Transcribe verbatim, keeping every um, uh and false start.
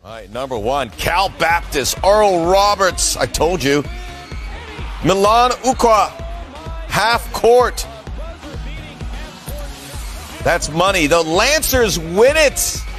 All right, number one, Cal Baptist, Earl Roberts. I told you. Milan Ukwa, half court. That's money. The Lancers win it.